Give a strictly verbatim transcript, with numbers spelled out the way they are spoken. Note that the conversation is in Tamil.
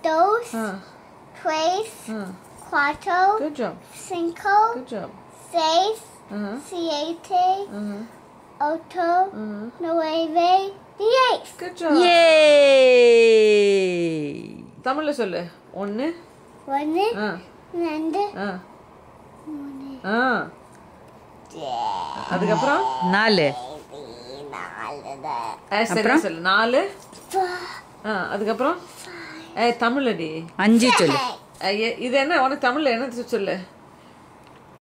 dos, Uh, tres, uh. cuatro, Good job. cinco, Good job. seis, Uh-huh. siete, Uh-huh. ocho, Uh-huh. nueve, diez. Good job. Yay! தமிழ்ல சொல்லு. ஒன்னு. ஒன்று, ஆ. ரெண்டு, ஆ. மூணு, ஆ. அதுக்கப்புறம் நாலு. ஏய், சரியா சொல்லு. நாலு. ஆ, அதுக்கப்புறம் ஏய் தமிழ்லடி. அஞ்சு சொல்லு. ஏய், இது என்ன உனக்கு தமிழ்ல என்ன சொல்லு?